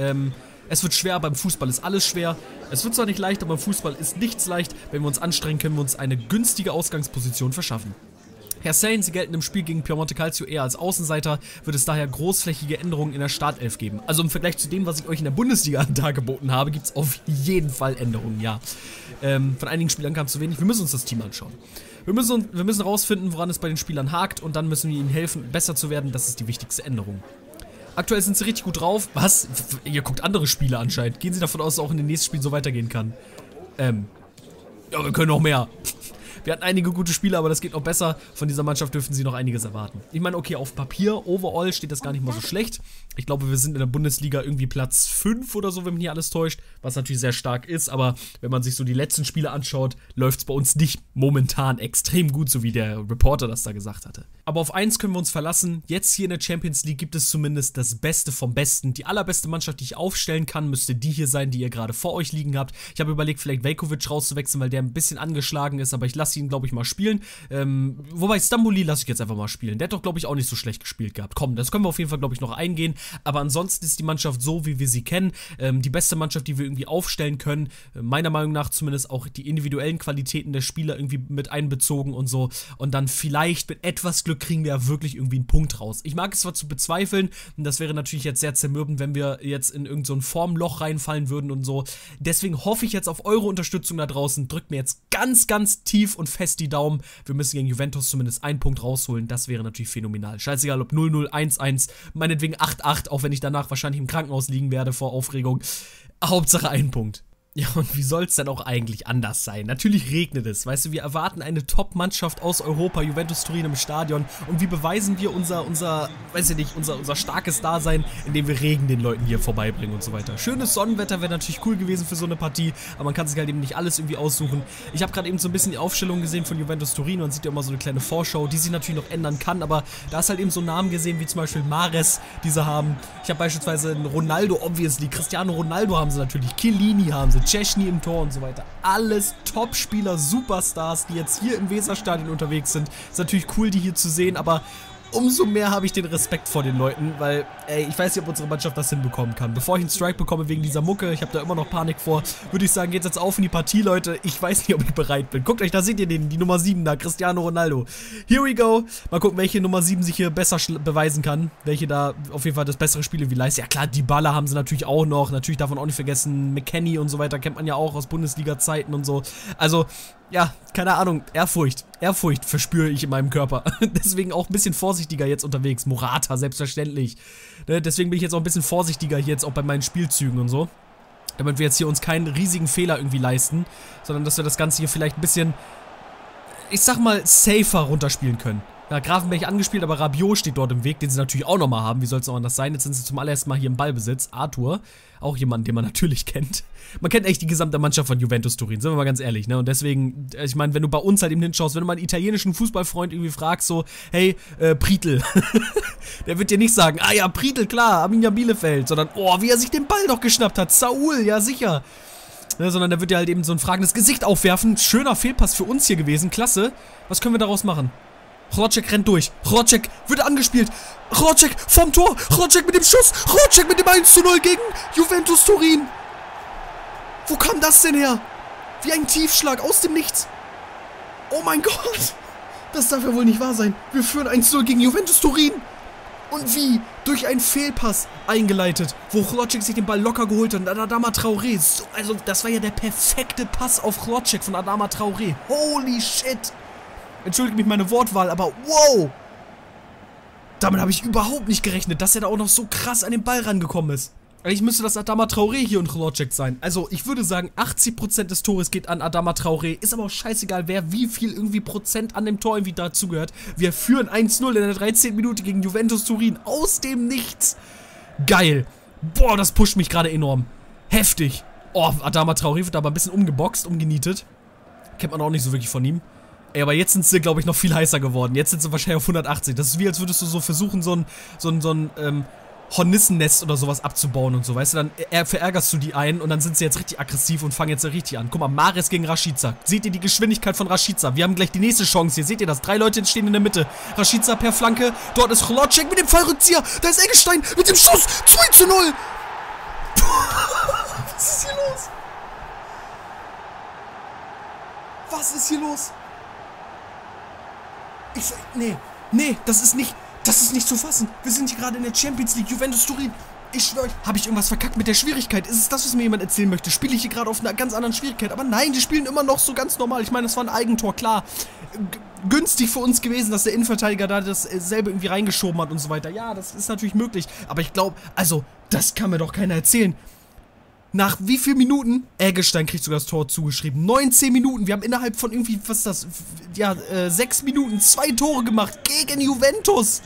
[SPEAKER 1] Es wird schwer, beim Fußball ist alles schwer. Es wird zwar nicht leicht, aber beim Fußball ist nichts leicht. Wenn wir uns anstrengen, können wir uns eine günstige Ausgangsposition verschaffen. Herr Sane, Sie gelten im Spiel gegen Piemonte Calcio eher als Außenseiter, wird es daher großflächige Änderungen in der Startelf geben. Also im Vergleich zu dem, was ich euch in der Bundesliga dargeboten habe, gibt es auf jeden Fall Änderungen, ja. Von einigen Spielern kam es zu wenig. Wir müssen uns das Team anschauen. Wir müssen rausfinden, woran es bei den Spielern hakt, und dann müssen wir ihnen helfen, besser zu werden. Das ist die wichtigste Änderung. Aktuell sind sie richtig gut drauf. Was? Ihr guckt andere Spiele anscheinend. Gehen Sie davon aus, dass es auch in den nächsten Spielen so weitergehen kann? Ja, wir können noch mehr. Wir hatten einige gute Spiele, aber das geht noch besser. Von dieser Mannschaft dürfen sie noch einiges erwarten. Ich meine, okay, auf Papier, overall steht das gar nicht mal so schlecht. Ich glaube, wir sind in der Bundesliga irgendwie Platz 5 oder so, wenn mich hier alles täuscht. Was natürlich sehr stark ist, aber wenn man sich so die letzten Spiele anschaut, läuft es bei uns nicht momentan extrem gut, so wie der Reporter das da gesagt hatte. Aber auf eins können wir uns verlassen. Jetzt hier in der Champions League gibt es zumindest das Beste vom Besten. Die allerbeste Mannschaft, die ich aufstellen kann, müsste die hier sein, die ihr gerade vor euch liegen habt. Ich habe überlegt, vielleicht Veljković rauszuwechseln, weil der ein bisschen angeschlagen ist, aber ich lasse ihn, glaube ich, mal spielen. Wobei Stambouli lasse ich jetzt einfach mal spielen. Der hat doch, glaube ich, auch nicht so schlecht gespielt gehabt. Komm, das können wir auf jeden Fall, glaube ich, noch eingehen. Aber ansonsten ist die Mannschaft so, wie wir sie kennen. Die beste Mannschaft, die wir irgendwie aufstellen können. Meiner Meinung nach zumindest auch die individuellen Qualitäten der Spieler irgendwie mit einbezogen und so. Und dann vielleicht mit etwas Glück kriegen wir ja wirklich irgendwie einen Punkt raus. Ich mag es zwar zu bezweifeln, und das wäre natürlich jetzt sehr zermürbend, wenn wir jetzt in irgend so ein Formloch reinfallen würden und so. Deswegen hoffe ich jetzt auf eure Unterstützung da draußen. Drückt mir jetzt ganz, ganz tief und fest die Daumen. Wir müssen gegen Juventus zumindest einen Punkt rausholen. Das wäre natürlich phänomenal. Scheißegal, ob 0-0, 1-1, meinetwegen 8-8, auch wenn ich danach wahrscheinlich im Krankenhaus liegen werde vor Aufregung. Hauptsache ein Punkt. Ja, und wie soll es denn auch eigentlich anders sein? Natürlich regnet es, weißt du, wir erwarten eine Top-Mannschaft aus Europa, Juventus Turin im Stadion, und wie beweisen wir unser starkes Dasein, indem wir Regen den Leuten hier vorbeibringen und so weiter. Schönes Sonnenwetter wäre natürlich cool gewesen für so eine Partie, aber man kann sich halt eben nicht alles irgendwie aussuchen. Ich habe gerade eben so ein bisschen die Aufstellung gesehen von Juventus Turin, man sieht ja immer so eine kleine Vorschau, die sich natürlich noch ändern kann, aber da ist halt eben so Namen gesehen, wie zum Beispiel Mahrez, die sie haben. Ich habe beispielsweise einen Ronaldo, obviously, Cristiano Ronaldo haben sie natürlich, Chiellini haben sie, Szczęsny im Tor und so weiter. Alles Top-Spieler, Superstars, die jetzt hier im Weserstadion unterwegs sind. Ist natürlich cool, die hier zu sehen, aber umso mehr habe ich den Respekt vor den Leuten, weil, ey, ich weiß nicht, ob unsere Mannschaft das hinbekommen kann. Bevor ich einen Strike bekomme wegen dieser Mucke, ich habe da immer noch Panik vor, würde ich sagen, geht's jetzt auf in die Partie, Leute. Ich weiß nicht, ob ich bereit bin. Guckt euch, da seht ihr den, die Nummer 7 da, Cristiano Ronaldo. Here we go. Mal gucken, welche Nummer 7 sich hier besser beweisen kann. Welche da auf jeden Fall das bessere Spiel irgendwie leistet. Ja klar, Dybala haben sie natürlich auch noch. Natürlich darf man auch nicht vergessen, McKennie und so weiter kennt man ja auch aus Bundesliga-Zeiten und so. Also, ja, keine Ahnung, Ehrfurcht verspüre ich in meinem Körper. Deswegen auch ein bisschen vorsichtiger jetzt unterwegs. Morata, selbstverständlich. Ne? Deswegen bin ich jetzt auch ein bisschen vorsichtiger hier jetzt auch bei meinen Spielzügen und so. Damit wir jetzt hier uns keinen riesigen Fehler irgendwie leisten, sondern dass wir das Ganze hier vielleicht ein bisschen, ich sag mal, safer runterspielen können. Ja, Grafenberg angespielt, aber Rabiot steht dort im Weg, den sie natürlich auch nochmal haben. Wie soll es auch anders sein? Jetzt sind sie zum allerersten Mal hier im Ballbesitz. Arthur, auch jemand, den man natürlich kennt. Man kennt echt die gesamte Mannschaft von Juventus Turin, sind wir mal ganz ehrlich, ne? Und deswegen, ich meine, wenn du bei uns halt eben hinschaust, wenn du mal einen italienischen Fußballfreund irgendwie fragst, so, hey, Prietl, der wird dir nicht sagen, ah ja, Prietl, klar, Arminia Bielefeld, sondern, oh, wie er sich den Ball doch geschnappt hat, Saul, ja sicher. Ne, sondern der wird dir halt eben so ein fragendes Gesicht aufwerfen. Schöner Fehlpass für uns hier gewesen, klasse. Was können wir daraus machen? Hrocek rennt durch. Hrocek wird angespielt. Hrocek vom Tor. Hrocek mit dem Schuss. Hrocek mit dem 1:0 gegen Juventus Turin. Wo kam das denn her? Wie ein Tiefschlag aus dem Nichts. Oh mein Gott. Das darf ja wohl nicht wahr sein. Wir führen 1:0 gegen Juventus Turin. Und wie? Durch einen Fehlpass eingeleitet, wo Hrocek sich den Ball locker geholt hat. Und Adama Traoré. So, also, das war ja der perfekte Pass auf Hrocek von Adama Traoré. Holy shit. Entschuldigt mich meine Wortwahl, aber wow. Damit habe ich überhaupt nicht gerechnet, dass er da auch noch so krass an den Ball rangekommen ist. Eigentlich müsste das Adama Traoré hier und Hrocek sein. Also, ich würde sagen, 80% des Tores geht an Adama Traoré. Ist aber auch scheißegal, wer wie viel irgendwie Prozent an dem Tor irgendwie dazugehört. Wir führen 1:0 in der 13. Minute gegen Juventus Turin. Aus dem Nichts. Geil. Boah, das pusht mich gerade enorm. Heftig. Oh, Adama Traoré wird aber ein bisschen umgeboxt, umgenietet. Kennt man auch nicht so wirklich von ihm. Ey, aber jetzt sind sie, glaube ich, noch viel heißer geworden. Jetzt sind sie wahrscheinlich auf 180. Das ist wie, als würdest du so versuchen, so ein Hornissennest oder sowas abzubauen und so, weißt du, dann verärgerst du die einen und dann sind sie jetzt richtig aggressiv und fangen jetzt richtig an. Guck mal, Mahrez gegen Rashica. Seht ihr die Geschwindigkeit von Rashica? Wir haben gleich die nächste Chance hier, seht ihr das? 3 Leute stehen in der Mitte. Rashica per Flanke, dort ist Hrocek mit dem Fallrückzieher, da ist Eggestein mit dem Schuss, 2:0. Was ist hier los? Was ist hier los? Nee, das ist nicht zu fassen. Wir sind hier gerade in der Champions League, Juventus Turin. Ich schwöre euch, habe ich irgendwas verkackt mit der Schwierigkeit? Ist es das, was mir jemand erzählen möchte? Spiele ich hier gerade auf einer ganz anderen Schwierigkeit? Aber nein, die spielen immer noch so ganz normal. Ich meine, das war ein Eigentor, klar. Günstig für uns gewesen, dass der Innenverteidiger da dasselbe irgendwie reingeschoben hat und so weiter. Ja, das ist natürlich möglich. Aber ich glaube, also, das kann mir doch keiner erzählen. Nach wie vielen Minuten? Eggestein kriegt sogar das Tor zugeschrieben. 19 Minuten. Wir haben innerhalb von irgendwie, was ist das? Ja, 6 Minuten 2 Tore gemacht gegen Juventus.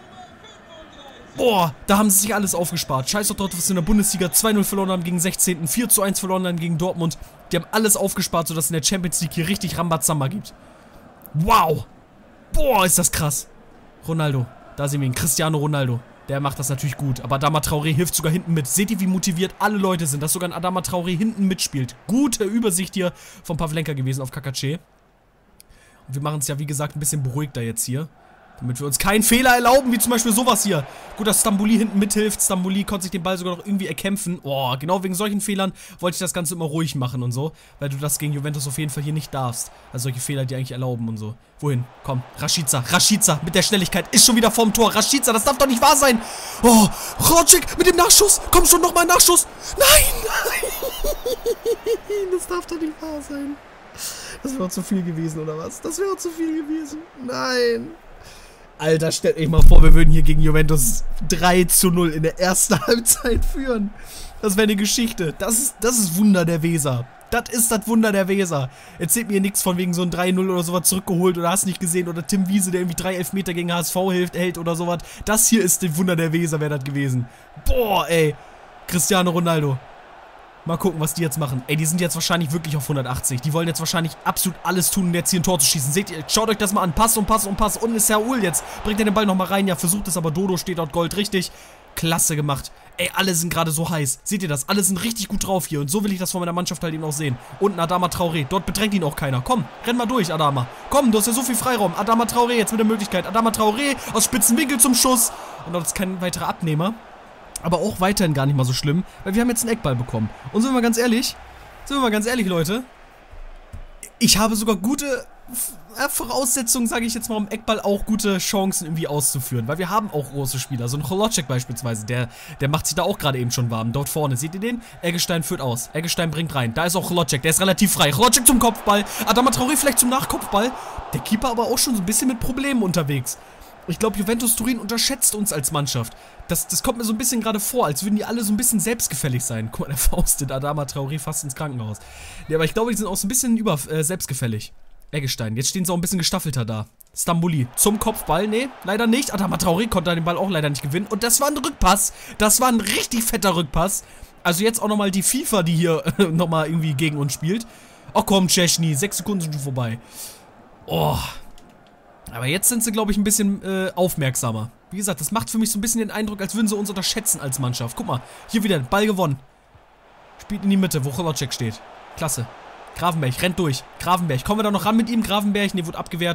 [SPEAKER 1] Boah, da haben sie sich alles aufgespart. Scheiß doch drauf, dass wir in der Bundesliga 2:0 verloren haben gegen 16. 4:1 verloren haben gegen Dortmund. Die haben alles aufgespart, sodass es in der Champions League hier richtig Rambazamba gibt. Wow. Boah, ist das krass. Ronaldo. Da sehen wir ihn. Cristiano Ronaldo. Der macht das natürlich gut. Aber Adama Traoré hilft sogar hinten mit. Seht ihr, wie motiviert alle Leute sind, dass sogar ein Adama Traoré hinten mitspielt. Gute Übersicht hier von Pavlenka gewesen auf Kakace. Und wir machen es ja, wie gesagt, ein bisschen beruhigter jetzt hier. Damit wir uns keinen Fehler erlauben, wie zum Beispiel sowas hier. Gut, dass Stambouli hinten mithilft. Stambouli konnte sich den Ball sogar noch irgendwie erkämpfen. Oh, genau wegen solchen Fehlern wollte ich das Ganze immer ruhig machen und so. Weil du das gegen Juventus auf jeden Fall hier nicht darfst. Also solche Fehler, die eigentlich erlauben und so. Wohin? Komm, Rashica. Rashica mit der Schnelligkeit ist schon wieder vorm Tor. Rashica, das darf doch nicht wahr sein. Oh, Hrocek mit dem Nachschuss. Komm schon, nochmal Nachschuss. Nein. Das darf doch nicht wahr sein. Das wäre zu viel gewesen, oder was? Das wäre zu viel gewesen. Nein. Alter, stellt euch mal vor, wir würden hier gegen Juventus 3:0 in der ersten Halbzeit führen. Das wäre eine Geschichte. Das ist Wunder der Weser. Das ist das Wunder der Weser. Erzählt mir nichts von wegen so ein 3:0 oder sowas zurückgeholt oder hast nicht gesehen. Oder Tim Wiese, der irgendwie 3 Elfmeter gegen HSV hält oder sowas. Das hier ist das Wunder der Weser, wäre das gewesen. Boah, ey. Cristiano Ronaldo. Mal gucken, was die jetzt machen. Ey, die sind jetzt wahrscheinlich wirklich auf 180. Die wollen jetzt wahrscheinlich absolut alles tun, um jetzt hier ein Tor zu schießen. Seht ihr, schaut euch das mal an. Pass und Pass und Pass. Und ist Saúl jetzt. Bringt er den Ball nochmal rein. Ja, versucht es, aber Dodo steht dort Gold. Richtig. Klasse gemacht. Ey, alle sind gerade so heiß. Seht ihr das? Alle sind richtig gut drauf hier. Und so will ich das von meiner Mannschaft halt eben auch sehen. Und Adama Traoré. Dort bedrängt ihn auch keiner. Komm, renn mal durch, Adama. Komm, du hast ja so viel Freiraum. Adama Traoré jetzt mit der Möglichkeit. Adama Traoré aus spitzen Winkel zum Schuss. Und dort ist kein weiterer Abnehmer. Aber auch weiterhin gar nicht mal so schlimm, weil wir haben jetzt einen Eckball bekommen. Und sind wir mal ganz ehrlich, Leute, ich habe sogar gute Voraussetzungen, sage ich jetzt mal, um Eckball auch gute Chancen irgendwie auszuführen. Weil wir haben auch große Spieler, so ein Hrocek beispielsweise, der macht sich da auch gerade eben schon warm. Dort vorne, seht ihr den? Eggestein führt aus, Eggestein bringt rein. Da ist auch Hrocek, der ist relativ frei. Hrocek zum Kopfball, Adama Traoré vielleicht zum Nachkopfball. Der Keeper aber auch schon so ein bisschen mit Problemen unterwegs. Ich glaube, Juventus Turin unterschätzt uns als Mannschaft. Das kommt mir so ein bisschen gerade vor, als würden die alle so ein bisschen selbstgefällig sein. Guck mal, der faustet Adama Traoré fast ins Krankenhaus. Ja, aber ich glaube, die sind auch so ein bisschen selbstgefällig. Eggestein, jetzt stehen sie auch ein bisschen gestaffelter da. Stambouli zum Kopfball, nee, leider nicht. Adama Traoré konnte den Ball auch leider nicht gewinnen. Und das war ein Rückpass. Das war ein richtig fetter Rückpass. Also jetzt auch nochmal die FIFA, die hier nochmal irgendwie gegen uns spielt. Oh komm, Szczęsny, 6 Sekunden sind schon vorbei. Oh. Aber jetzt sind sie, glaube ich, ein bisschen aufmerksamer. Wie gesagt, das macht für mich so ein bisschen den Eindruck, als würden sie uns unterschätzen als Mannschaft. Guck mal, hier wieder, Ball gewonnen. Spielt in die Mitte, wo Hrocek steht. Klasse. Gravenberch, rennt durch. Gravenberch, kommen wir da noch ran mit ihm? Gravenberch, ne, wurde abgewehrt.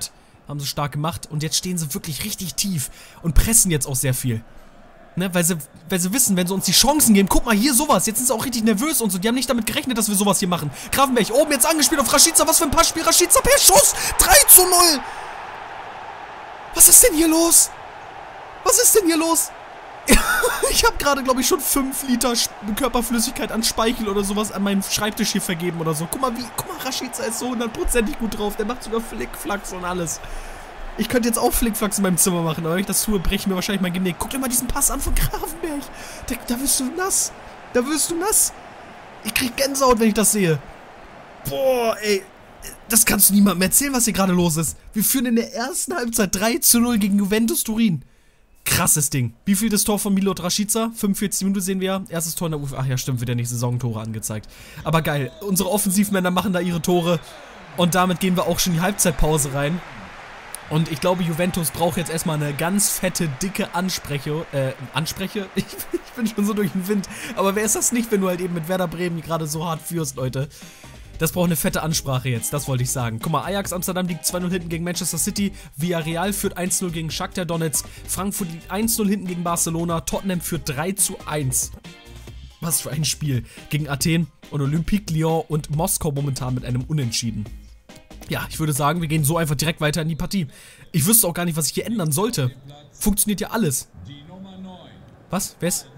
[SPEAKER 1] Haben sie stark gemacht. Und jetzt stehen sie wirklich richtig tief und pressen jetzt auch sehr viel. Ne, weil sie wissen, wenn sie uns die Chancen geben, guck mal, hier sowas, jetzt sind sie auch richtig nervös und so, die haben nicht damit gerechnet, dass wir sowas hier machen. Gravenberch oben jetzt angespielt auf Rashica, was für ein Passspiel, Rashica per Schuss, 3:0. Was ist denn hier los? Was ist denn hier los? Ich habe gerade, glaube ich, schon 5 Liter Körperflüssigkeit an Speichel oder sowas an meinem Schreibtisch hier vergeben oder so. Guck mal, Rashica ist so 100%ig gut drauf, der macht sogar Flickflacks und alles. Ich könnte jetzt auch Flickflacks in meinem Zimmer machen, aber wenn ich das tue, breche ich mir wahrscheinlich mein Genick. Guck dir mal diesen Pass an von Gravenberch. Da wirst du nass. Da wirst du nass. Ich krieg Gänsehaut, wenn ich das sehe. Boah, ey. Das kannst du niemandem erzählen, was hier gerade los ist. Wir führen in der ersten Halbzeit 3:0 gegen Juventus Turin. Krasses Ding. Wie viel das Tor von Milot Rashica? 45 Minuten sehen wir. Erstes Tor in der UEFA. Ach ja, stimmt, wird ja nicht Saisontore angezeigt. Aber geil. Unsere Offensivmänner machen da ihre Tore. Und damit gehen wir auch schon in die Halbzeitpause rein. Und ich glaube, Juventus braucht jetzt erstmal eine ganz fette, dicke Anspreche? Ich bin schon so durch den Wind. Aber wer ist das nicht, wenn du halt eben mit Werder Bremen gerade so hart führst, Leute? Das braucht eine fette Ansprache jetzt, das wollte ich sagen. Guck mal, Ajax Amsterdam liegt 2:0 hinten gegen Manchester City. Villarreal führt 1:0 gegen Shakhtar Donetsk. Frankfurt liegt 1:0 hinten gegen Barcelona. Tottenham führt 3:1. Was für ein Spiel gegen Athen und Olympique Lyon und Moskau momentan mit einem Unentschieden. Ja, ich würde sagen, wir gehen so einfach direkt weiter in die Partie. Ich wüsste auch gar nicht, was ich hier ändern sollte. Funktioniert ja alles. Was? Wer ist?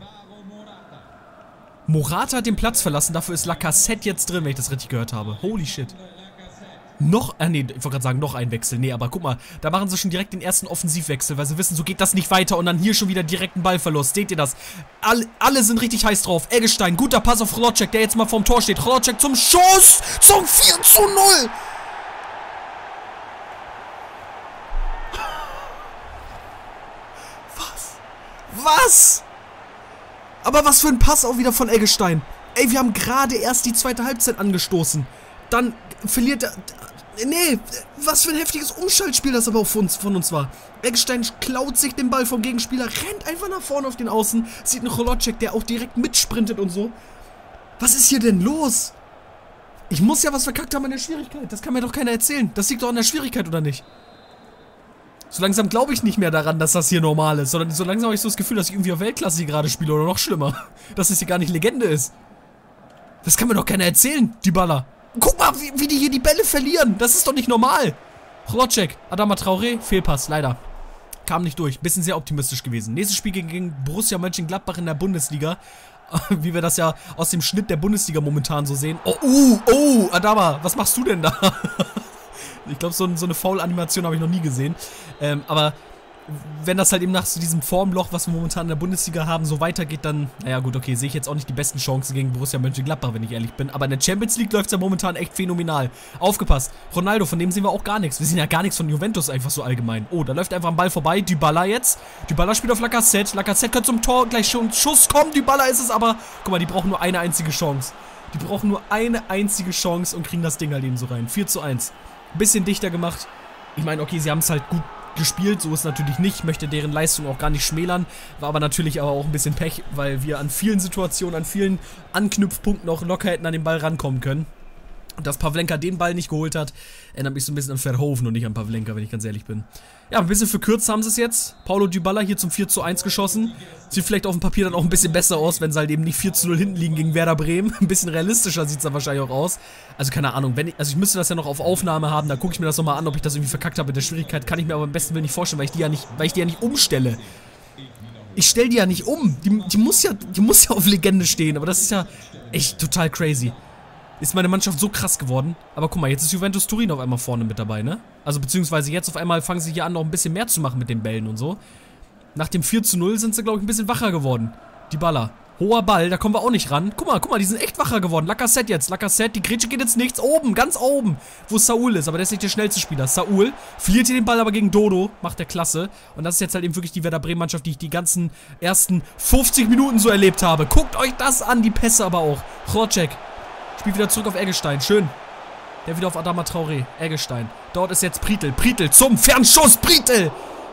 [SPEAKER 1] Morata hat den Platz verlassen, dafür ist Lacazette jetzt drin, wenn ich das richtig gehört habe. Holy shit. Nee, ich wollte gerade sagen, noch ein Wechsel. Nee, aber guck mal, da machen sie schon direkt den ersten Offensivwechsel, weil sie wissen, so geht das nicht weiter und dann hier schon wieder direkt ein Ballverlust. Seht ihr das? Alle sind richtig heiß drauf. Eggestein, guter Pass auf Chlorczek, der jetzt mal vorm Tor steht. Chlorczek zum Schuss! Zum 4:0! Was? Aber was für ein Pass auch wieder von Eggestein. Ey, wir haben gerade erst die zweite Halbzeit angestoßen. Dann verliert er... Nee, was für ein heftiges Umschaltspiel das aber auch von uns war. Eggestein klaut sich den Ball vom Gegenspieler, rennt einfach nach vorne auf den Außen, sieht einen Chlorczek, der auch direkt mitsprintet und so. Was ist hier denn los? Ich muss ja was verkackt haben an der Schwierigkeit. Das kann mir doch keiner erzählen. Das liegt doch an der Schwierigkeit, oder nicht? So langsam glaube ich nicht mehr daran, dass das hier normal ist, sondern so langsam habe ich so das Gefühl, dass ich irgendwie auf Weltklasse hier gerade spiele oder noch schlimmer. Dass es hier gar nicht Legende ist. Das kann mir doch keiner erzählen, Dybala. Guck mal, wie die hier die Bälle verlieren. Das ist doch nicht normal. Chlorczek, Adama Traoré, Fehlpass, leider. Kam nicht durch. Bisschen sehr optimistisch gewesen. Nächstes Spiel gegen Borussia Mönchengladbach in der Bundesliga. Wie wir das ja aus dem Schnitt der Bundesliga momentan so sehen. Oh, Adama, was machst du denn da? Ich glaube, so eine Foul-Animation habe ich noch nie gesehen. Aber wenn das halt eben nach so diesem Formloch, was wir momentan in der Bundesliga haben, so weitergeht, dann, naja gut, okay, sehe ich jetzt auch nicht die besten Chancen gegen Borussia Mönchengladbach, wenn ich ehrlich bin. Aber in der Champions League läuft es ja momentan echt phänomenal. Aufgepasst. Ronaldo, von dem sehen wir auch gar nichts. Wir sehen ja gar nichts von Juventus einfach so allgemein. Oh, da läuft einfach ein Ball vorbei. Dybala jetzt. Dybala spielt auf Lacazette. Lacazette könnte zum Tor gleich schon Schuss kommen. Dybala ist es aber. Guck mal, die brauchen nur eine einzige Chance. Die brauchen nur eine einzige Chance und kriegen das Ding halt eben so rein. 4:1. Bisschen dichter gemacht. Ich meine, okay, sie haben es halt gut gespielt, so ist es natürlich nicht. Ich möchte deren Leistung auch gar nicht schmälern. War aber natürlich auch ein bisschen Pech, weil wir an vielen Situationen, an vielen Anknüpfpunkten auch locker hätten an den Ball rankommen können. Und dass Pavlenka den Ball nicht geholt hat, erinnert mich so ein bisschen an Verhoeven und nicht an Pavlenka, wenn ich ganz ehrlich bin. Ja, ein bisschen verkürzt haben sie es jetzt. Paulo Dybala hier zum 4:1 geschossen. Sieht vielleicht auf dem Papier dann auch ein bisschen besser aus, wenn sie halt eben nicht 4:0 hinten liegen gegen Werder Bremen. Ein bisschen realistischer sieht es dann wahrscheinlich auch aus. Also keine Ahnung, ich müsste das ja noch auf Aufnahme haben, da gucke ich mir das nochmal an, ob ich das irgendwie verkackt habe mit der Schwierigkeit. Kann ich mir aber am besten nicht vorstellen, weil ich die ja nicht umstelle. Ich stelle die ja nicht um. Die muss ja auf Legende stehen, aber das ist ja echt total crazy. Ist meine Mannschaft so krass geworden. Aber guck mal, jetzt ist Juventus Turin auf einmal vorne mit dabei, ne? Also beziehungsweise jetzt auf einmal fangen sie hier an, noch ein bisschen mehr zu machen mit den Bällen und so. Nach dem 4:0 sind sie, glaube ich, ein bisschen wacher geworden. Dybala. Hoher Ball, da kommen wir auch nicht ran. Guck mal, die sind echt wacher geworden. Lacazette jetzt. Lacazette, die Grätsche geht jetzt nichts. Oben, ganz oben, wo Saúl ist. Aber der ist nicht der schnellste Spieler. Saúl verliert hier den Ball aber gegen Dodo. Macht der klasse. Und das ist jetzt halt eben wirklich die Werder Bremen-Mannschaft, die ich die ganzen ersten 50 Minuten so erlebt habe. Guckt euch das an, die Pässe aber auch. Chlorczek. Spielt wieder zurück auf Eggestein. Schön. Der wieder auf Adama Traoré. Eggestein. Dort ist jetzt Prietl. Prietl zum Fernschuss. Prietl.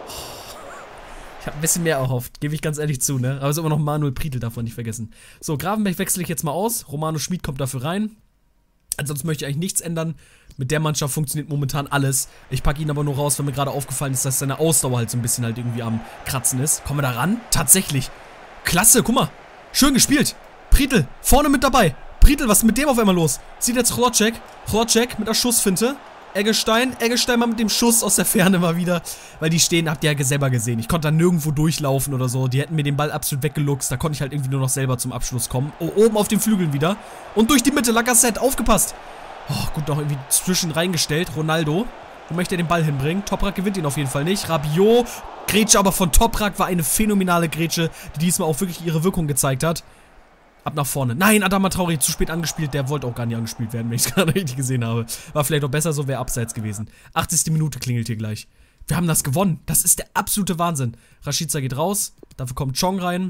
[SPEAKER 1] Ich habe ein bisschen mehr erhofft. Gebe ich ganz ehrlich zu, ne? Aber es ist immer noch Manuel Prietl, darf man nicht vergessen. So, Gravenberch wechsle ich jetzt mal aus. Romano Schmid kommt dafür rein. Ansonsten möchte ich eigentlich nichts ändern. Mit der Mannschaft funktioniert momentan alles. Ich packe ihn aber nur raus, weil mir gerade aufgefallen ist, dass seine Ausdauer halt so ein bisschen halt irgendwie am Kratzen ist. Kommen wir da ran? Tatsächlich. Klasse, guck mal. Schön gespielt. Prietl, vorne mit dabei. Prietl, was ist mit dem auf einmal los? Sieht jetzt Chlorczek. Chlorczek mit der Schussfinte. Eggestein mal mit dem Schuss aus der Ferne mal wieder. Weil die stehen, habt ihr ja selber gesehen. Ich konnte da nirgendwo durchlaufen oder so. Die hätten mir den Ball absolut weggeluchst. Da konnte ich halt irgendwie nur noch selber zum Abschluss kommen. Oh, oben auf den Flügeln wieder. Und durch die Mitte, Lacazette, aufgepasst. Oh, gut, noch irgendwie zwischen reingestellt. Ronaldo. Wo möchte er den Ball hinbringen? Toprak gewinnt ihn auf jeden Fall nicht. Rabiot. Grätsche aber von Toprak war eine phänomenale Grätsche, die diesmal auch wirklich ihre Wirkung gezeigt hat. Ab nach vorne. Nein, Adama Traoré, zu spät angespielt. Der wollte auch gar nicht angespielt werden, wenn ich es gerade richtig gesehen habe. War vielleicht auch besser so, wäre abseits gewesen. 80. Minute klingelt hier gleich. Wir haben das gewonnen. Das ist der absolute Wahnsinn. Rashica geht raus. Dafür kommt Chong rein.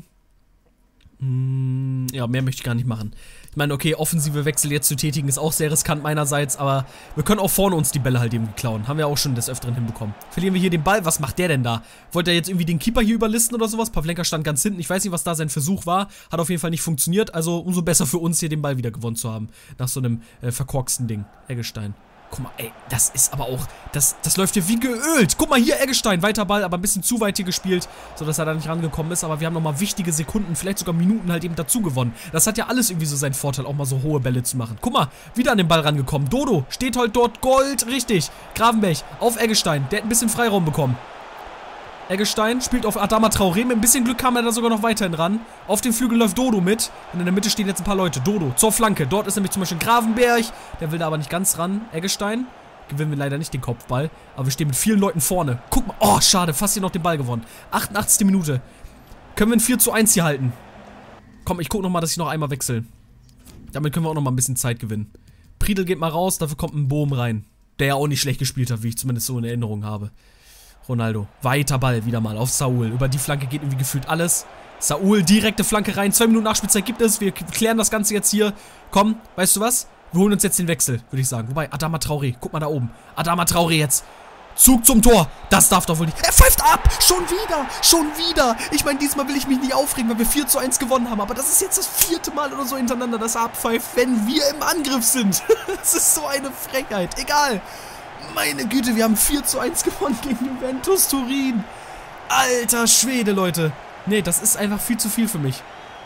[SPEAKER 1] Ja, mehr möchte ich gar nicht machen. Ich meine, okay, offensive Wechsel jetzt zu tätigen ist auch sehr riskant meinerseits, aber wir können auch vorne uns die Bälle halt eben klauen. Haben wir auch schon des Öfteren hinbekommen. Verlieren wir hier den Ball? Was macht der denn da? Wollte er jetzt irgendwie den Keeper hier überlisten oder sowas? Pavlenka stand ganz hinten. Ich weiß nicht, was da sein Versuch war. Hat auf jeden Fall nicht funktioniert. Also umso besser für uns, hier den Ball wieder gewonnen zu haben. Nach so einem verkorksten Ding. Eggestein. Guck mal, ey, das ist aber auch, das läuft hier wie geölt. Guck mal hier, Eggestein, weiter Ball, aber ein bisschen zu weit hier gespielt, sodass er da nicht rangekommen ist. Aber wir haben nochmal wichtige Sekunden, vielleicht sogar Minuten halt eben dazu gewonnen. Das hat ja alles irgendwie so seinen Vorteil, auch mal so hohe Bälle zu machen. Guck mal, wieder an den Ball rangekommen. Dodo steht halt dort, Gold, richtig. Gravenberch auf Eggestein, der hat ein bisschen Freiraum bekommen. Eggestein spielt auf Adama Traoré. Mit ein bisschen Glück kam er da sogar noch weiterhin ran. Auf den Flügel läuft Dodo mit. Und in der Mitte stehen jetzt ein paar Leute. Dodo zur Flanke. Dort ist nämlich zum Beispiel Gravenberch. Der will da aber nicht ganz ran. Eggestein. Gewinnen wir leider nicht den Kopfball. Aber wir stehen mit vielen Leuten vorne. Guck mal. Oh, schade. Fast hier noch den Ball gewonnen. 88. Minute. Können wir ein 4:1 hier halten? Komm, ich gucke nochmal, dass ich noch einmal wechsle. Damit können wir auch nochmal ein bisschen Zeit gewinnen. Prietl geht mal raus. Dafür kommt ein Bohm rein. Der ja auch nicht schlecht gespielt hat, wie ich zumindest so in Erinnerung habe. Ronaldo. Weiter Ball wieder mal auf Saul. Über die Flanke geht irgendwie gefühlt alles. Saul, direkte Flanke rein. 2 Minuten Nachspielzeit gibt es. Wir klären das Ganze jetzt hier. Komm, weißt du was? Wir holen uns jetzt den Wechsel, würde ich sagen. Wobei, Adama Traoré. Guck mal da oben. Adama Traoré jetzt. Zug zum Tor. Das darf doch wohl nicht. Er pfeift ab. Schon wieder. Schon wieder. Ich meine, diesmal will ich mich nicht aufregen, weil wir 4:1 gewonnen haben. Aber das ist jetzt das 4. Mal oder so hintereinander, dass er abpfeift, wenn wir im Angriff sind. Das ist so eine Frechheit. Egal. Meine Güte, wir haben 4:1 gewonnen gegen Juventus Turin. Alter Schwede, Leute. Nee, das ist einfach viel zu viel für mich.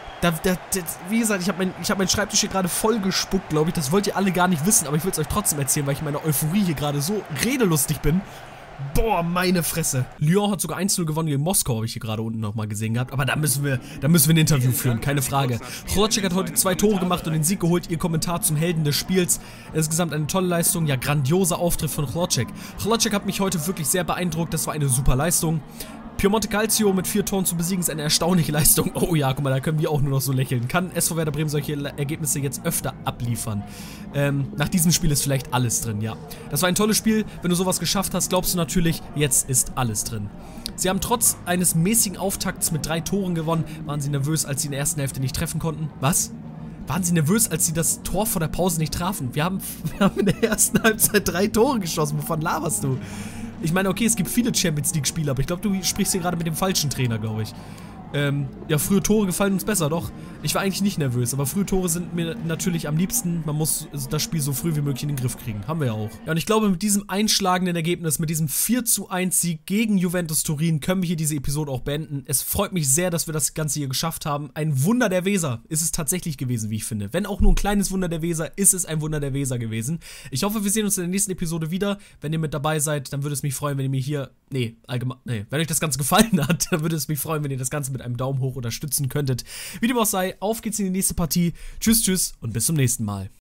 [SPEAKER 1] Wie gesagt, ich hab meinen Schreibtisch hier gerade voll gespuckt, glaube ich. Das wollt ihr alle gar nicht wissen, aber ich will es euch trotzdem erzählen, weil ich meiner Euphorie hier gerade so redelustig bin. Boah, meine Fresse. Lyon hat sogar 1:0 gewonnen gegen Moskau, habe ich hier gerade unten nochmal gesehen gehabt. Aber da müssen wir ein Interview führen, keine Frage. Chlorczek hat heute 2 Tore gemacht und den Sieg geholt. Ihr Kommentar zum Helden des Spiels. Insgesamt eine tolle Leistung, ja, grandioser Auftritt von Chlorczek. Chlorczek hat mich heute wirklich sehr beeindruckt. Das war eine super Leistung. Piemonte Calcio mit 4 Toren zu besiegen ist eine erstaunliche Leistung. Oh ja, guck mal, da können wir auch nur noch so lächeln. Kann SV Werder Bremen solche Ergebnisse jetzt öfter abliefern? Nach diesem Spiel ist vielleicht alles drin, ja. Das war ein tolles Spiel. Wenn du sowas geschafft hast, glaubst du natürlich, jetzt ist alles drin. Sie haben trotz eines mäßigen Auftakts mit 3 Toren gewonnen. Waren sie nervös, als sie in der ersten Hälfte nicht treffen konnten? Was? Waren sie nervös, als sie das Tor vor der Pause nicht trafen? Wir haben in der ersten Halbzeit 3 Tore geschossen. Wovon laberst du? Ich meine, okay, es gibt viele Champions-League-Spieler, aber ich glaube, du sprichst hier gerade mit dem falschen Trainer, glaube ich. Ja, frühe Tore gefallen uns besser, doch. Ich war eigentlich nicht nervös, aber frühe Tore sind mir natürlich am liebsten. Man muss das Spiel so früh wie möglich in den Griff kriegen. Haben wir ja auch. Ja, und ich glaube, mit diesem einschlagenden Ergebnis, mit diesem 4:1 Sieg gegen Juventus Turin, können wir hier diese Episode auch beenden. Es freut mich sehr, dass wir das Ganze hier geschafft haben. Ein Wunder der Weser ist es tatsächlich gewesen, wie ich finde. Wenn auch nur ein kleines Wunder der Weser, ist es ein Wunder der Weser gewesen. Ich hoffe, wir sehen uns in der nächsten Episode wieder. Wenn ihr mit dabei seid, dann würde es mich freuen, wenn ihr mir hier, wenn euch das Ganze gefallen hat, dann würde es mich freuen, wenn ihr das Ganze mit einem Daumen hoch unterstützen könntet. Wie dem auch sei, auf geht's in die nächste Partie. Tschüss, tschüss und bis zum nächsten Mal.